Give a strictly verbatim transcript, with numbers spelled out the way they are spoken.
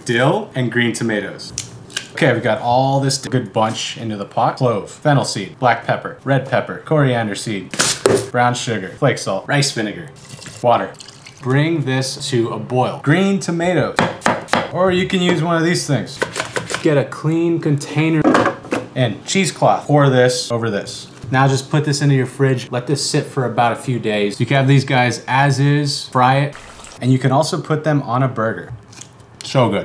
dill, and green tomatoes. Okay, we got all this good bunch into the pot. Clove, fennel seed, black pepper, red pepper, coriander seed, brown sugar, flake salt, rice vinegar, water. Bring this to a boil. Green tomatoes, or you can use one of these things. Get a clean container and cheesecloth. Pour this over this. Now just put this into your fridge. Let this sit for about a few days. You can have these guys as is, fry it, and you can also put them on a burger. So good.